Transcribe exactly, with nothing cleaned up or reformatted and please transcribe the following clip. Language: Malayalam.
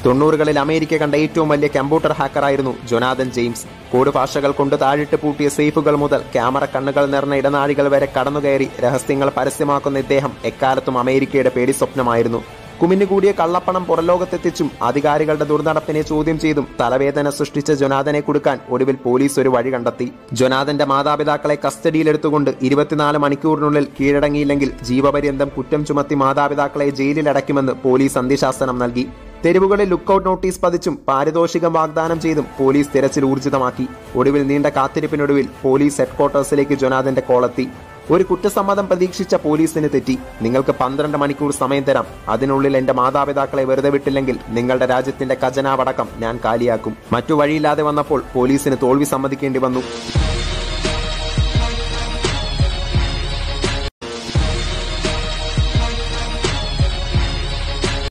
തൊണ്ണൂറുകളിൽ അമേരിക്ക കണ്ട ഏറ്റവും വലിയ കമ്പ്യൂട്ടർ ഹാക്കറായിരുന്നു ജൊനാഥൻ ജെയിംസ്. കോഡ് ഭാഷകൾ കൊണ്ട് താഴിട്ട് പൂട്ടിയ സേഫുകൾ മുതൽ ക്യാമറ കണ്ണുകൾ നിറഞ്ഞ ഇടനാഴികൾ വരെ കടന്നുകയറി രഹസ്യങ്ങൾ പരസ്യമാക്കുന്ന ഇദ്ദേഹം എക്കാലത്തും അമേരിക്കയുടെ പേടി സ്വപ്നമായിരുന്നു. കുമിഞ്ഞുകൂടിയ കള്ളപ്പണം പുറലോകത്തെത്തിച്ചും അധികാരികളുടെ ദുർനടപ്പിനെ ചോദ്യം ചെയ്തും തലവേദന സൃഷ്ടിച്ച ജൊനാഥനെ കുടുക്കാൻ ഒടുവിൽ പോലീസ് ഒരു വഴി കണ്ടെത്തി. ജൊനാഥന്റെ മാതാപിതാക്കളെ കസ്റ്റഡിയിലെടുത്തുകൊണ്ട് ഇരുപത്തിനാല് മണിക്കൂറിനുള്ളിൽ കീഴടങ്ങിയില്ലെങ്കിൽ ജീവപര്യന്തം കുറ്റം ചുമത്തി മാതാപിതാക്കളെ ജയിലിലടയ്ക്കുമെന്ന് പോലീസ് അന്ത്യശാസനം നൽകി. തെരുവുകളിൽ ലുക്കൌട്ട് നോട്ടീസ് പതിച്ചും പാരിതോഷികം വാഗ്ദാനം ചെയ്തും പോലീസ് തിരച്ചിൽ ഊർജിതമാക്കി. ഒടുവിൽ നീണ്ട കാത്തിരിപ്പിനൊടുവിൽ പോലീസ് ഹെഡ്ക്വാർട്ടേഴ്സിലേക്ക് ജൊനാഥന്റെ കോളെത്തി. ഒരു കുറ്റസമ്മതം പ്രതീക്ഷിച്ച പോലീസിന് തെറ്റി. നിങ്ങൾക്ക് പന്ത്രണ്ട് മണിക്കൂർ സമയം തരാം. അതിനുള്ളിൽ എന്റെ മാതാപിതാക്കളെ വെറുതെ വിട്ടില്ലെങ്കിൽ നിങ്ങളുടെ രാജ്യത്തിന്റെ ഖജനാവടക്കം ഞാൻ കാലിയാക്കും. മറ്റു വഴിയില്ലാതെ വന്നപ്പോൾ പോലീസിന് തോൽവി സമ്മതിക്കേണ്ടി വന്നു.